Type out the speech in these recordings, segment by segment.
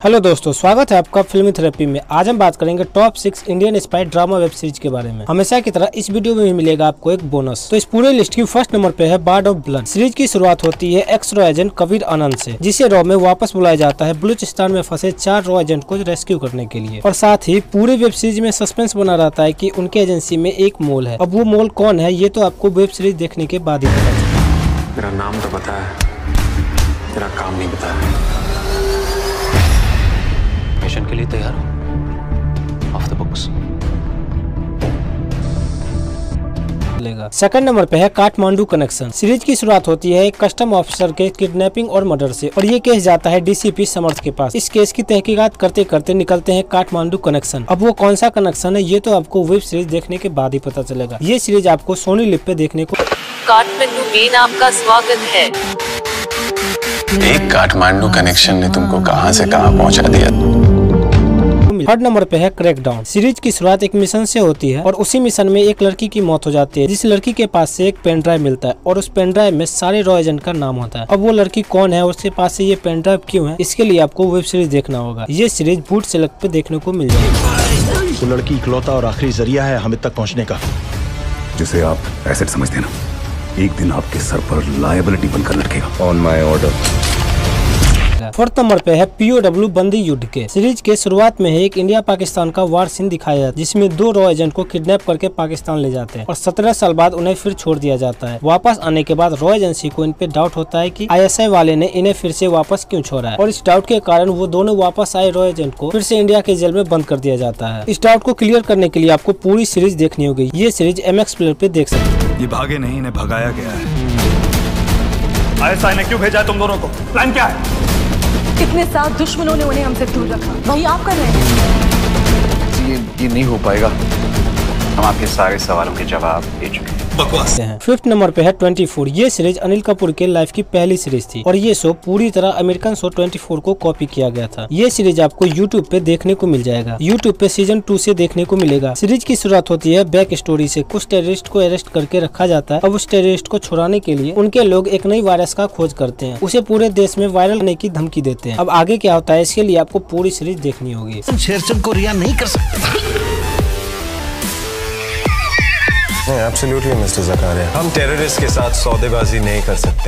Hello दोस्तों, स्वागत है आपका फिल्मी थेरेपी में। आज हम बात करेंगे top 6 Indian spy drama web series के बारे में। हमेशा की तरह इस वीडियो में भी मिलेगा आपको एक बोनस। तो इस पूरे लिस्ट की फर्स्ट नंबर पे है बार्ड ऑफ ब्लड। सीरीज की शुरुआत होती है एक्स रॉ एजेंट कबीर आनंद से, जिसे रॉ में वापस बुलाया जाता है बलूचिस्तान में फंसे 4 रॉ एजेंट को रेस्क्यू करने के लिए। और साथ ही पूरे वेब सीरीज में सस्पेंस बना रहता है कि उनके एजेंसी में एक मोल है। अब वो मोल कौन है ये तो आपको वेब सीरीज देखने के बाद ही पता चलेगा। मेरा नाम तो पता है, तेरा काम नहीं पता है। मिशन के लिए तैयार हो? Off the books. Second number पे है काठमांडू कनेक्शन। सीरीज की शुरुआत होती है एक कस्टम ऑफिसर के किडनैपिंग और मर्डर से, और ये केस जाता है डीसीपी समर्थ के पास। इस केस की तहकीकात करते करते निकलते हैं काठमांडू कनेक्शन। अब वो कौन सा कनेक्शन है ये तो आपको वेब सीरीज देखने के बाद ही पता चलेगा। ये सीरीज आपको सोनी लिव पे देखने को। काठमांडू में नाम का स्वागत है। एक काठमांडू कनेक्शन ने तुमको कहां से कहां पहुंचा दिया। थर्ड नंबर पे है क्रैकडाउन। सीरीज की शुरुआत एक मिशन से होती है और उसी मिशन में एक लड़की की मौत हो जाती है, जिस लड़की के पास से एक पेन ड्राइव मिलता है और उस पेन ड्राइव में सारे रॉ एजेंट का नाम होता है। अब वो लड़की कौन है और उसके पास से ये पेन ड्राइव क्यों है, इसके लिए आपको वेब सीरीज देखना होगा। ये सीरीज बूट सेलेक्ट पे देखने को मिल जाएगी। वो लड़की इकलौता और आखिरी जरिया है हमें तक पहुंचने का, जिसे आप एसेट समझते हैं ना, एक दिन आपके सर पर लायबिलिटी बनकर लटकेगा। On my order. Fourth number पे है पीओडब्ल्यू बंदी युद्ध के। सीरीज के शुरुआत में एक इंडिया पाकिस्तान का वार सीन दिखाया जाता है, जिसमें 2 रॉ एजेंट को किडनैप करके पाकिस्तान ले जाते हैं और 17 साल बाद उन्हें फिर छोड़ दिया जाता है। वापस आने के बाद रॉ एजेंसी को इन पे डाउट होता है कि आईएसआई वाले ने इन्हें फिर से वापस क्यों छोड़ा है, और इस डाउट के कारण वो दोनों वापस आए रॉ एजेंट को फिर से इंडिया के जेल में बंद कर दिया जाता है। इस डाउट को क्लियर करने के लिए आपको पूरी सीरीज देखनी होगी। ये सीरीज MX प्लेयर पे देख सकते हैं। ये भागे नहीं, इन्हें भगाया गया है। आईएसआई ने क्यों भेजा है तुम दोनों को? प्लान क्या है? इतने साल दुश्मनों ने उन्हें हमसे दूर रखा, वही आप कर रहे हैं। ये नहीं हो पाएगा। हम आपके सारे सवालों के जवाब दे चुके हैं। बकवास। फिफ्थ नंबर पे है 24। ये सीरीज अनिल कपूर के लाइफ की पहली सीरीज थी और ये शो पूरी तरह अमेरिकन शो 24 को कॉपी किया गया था। ये सीरीज आपको YouTube पे देखने को मिल जाएगा। YouTube पे सीजन 2 से देखने को मिलेगा। सीरीज की शुरुआत होती है बैक स्टोरी से। कुछ टेररिस्ट को अरेस्ट करके रखा जाता है। अब उस टेररिस्ट को छुड़ाने के लिए उनके लोग एक नई वायरस का खोज करते हैं, उसे पूरे देश में वायरल करने की धमकी देते हैं। अब आगे क्या होता है इसके लिए आपको पूरी सीरीज देखनी होगी। शेरचंद को रिया नहीं कर सकते। एब्सोल्युटली मिस्टर ज़कारिया, हम टेररिस्ट के साथ सौदेबाजी नहीं कर सकते।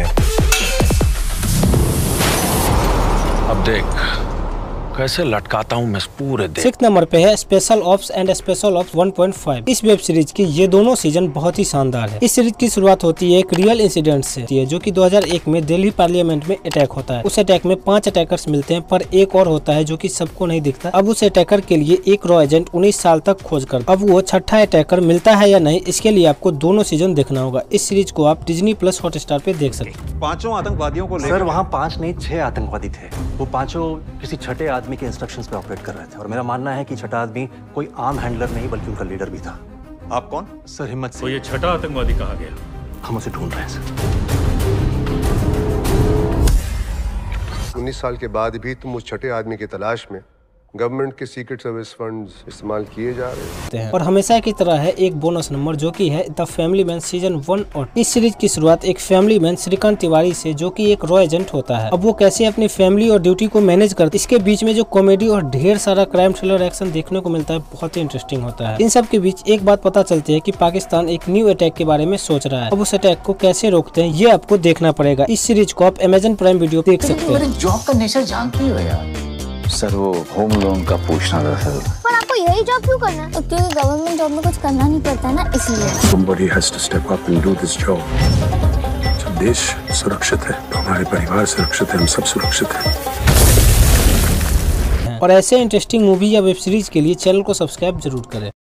अब देख कैसे लटकाता हूँ मैं पूरे देश। 6 नंबर पे है special ops and special ops 1.5। इस वेब सीरीज की ये दोनों सीजन बहुत ही शानदार है। इस सीरीज की शुरुआत होती है एक रियल इंसिडेंट से, जो कि 2001 में दिल्ली पार्लियामेंट में अटैक होता है। उस अटैक में 5 अटैकर्स मिलते हैं, पर एक और होता है जो कि सबको नहीं दिखता। अब उस अटैकर के लिए एक रॉ एजेंट 19 साल तक खोज कर, अब वो 6ठा अटैकर मिलता है या नहीं, इसके लिए आपको दोनों सीजन देखना होगा। इस सीरीज को आप Disney+ हॉटस्टार पे देख सकते हैं। 5 आतंकवादियों को सर वहाँ 5 नहीं 6 आतंकवादी थे। वो 5 किसी छठे आदमी के इंस्ट्रक्शंस पे ऑपरेट कर रहे थे, और मेरा मानना है कि छठा आदमी कोई आम हैंडलर नहीं बल्कि उनका लीडर भी था। आप कौन? सर हिम्मत तो से। ये छठा आतंकवादी कहा गया? हम उसे ढूंढ रहे हैं सर। 19 साल के बाद भी तुम उस छठे आदमी की तलाश में गवर्नमेंट के सीक्रेट सर्विस फंड्स इस्तेमाल किए जा रहे हैं। और हमेशा की तरह है एक बोनस नंबर जो कि है द फैमिली मैन सीजन 1 और इस सीरीज की शुरुआत एक फैमिली मैन श्रीकांत तिवारी से, जो कि एक रॉ एजेंट होता है। अब वो कैसे अपनी फैमिली और ड्यूटी को मैनेज करते, इसके बीच में जो कॉमेडी और ढेर सारा क्राइम थ्रिलर एक्शन देखने को मिलता है, बहुत ही इंटरेस्टिंग होता है। इन सब के बीच एक बात पता चलती है कि पाकिस्तान एक न्यू अटैक के बारे में सोच रहा है। अब उस अटैक को कैसे रोकते हैं ये आपको देखना पड़ेगा। इस सीरीज को आप Amazon प्राइम वीडियो देख सकते हैं। जॉब का नेचर जानती हो यार। सर वो होम लोन का पूछना था सर। पर आपको यही जॉब क्यों करना है? क्योंकि गवर्नमेंट जॉब में कुछ करना नहीं पड़ता ना, इसलिए। Somebody has to step up and do this job. जब देश सुरक्षित है तो हमारे परिवार सुरक्षित है, हम सब सुरक्षित हैं। और ऐसे इंटरेस्टिंग मूवी या वेब सीरीज के लिए चैनल को सब्सक्राइब जरूर करें।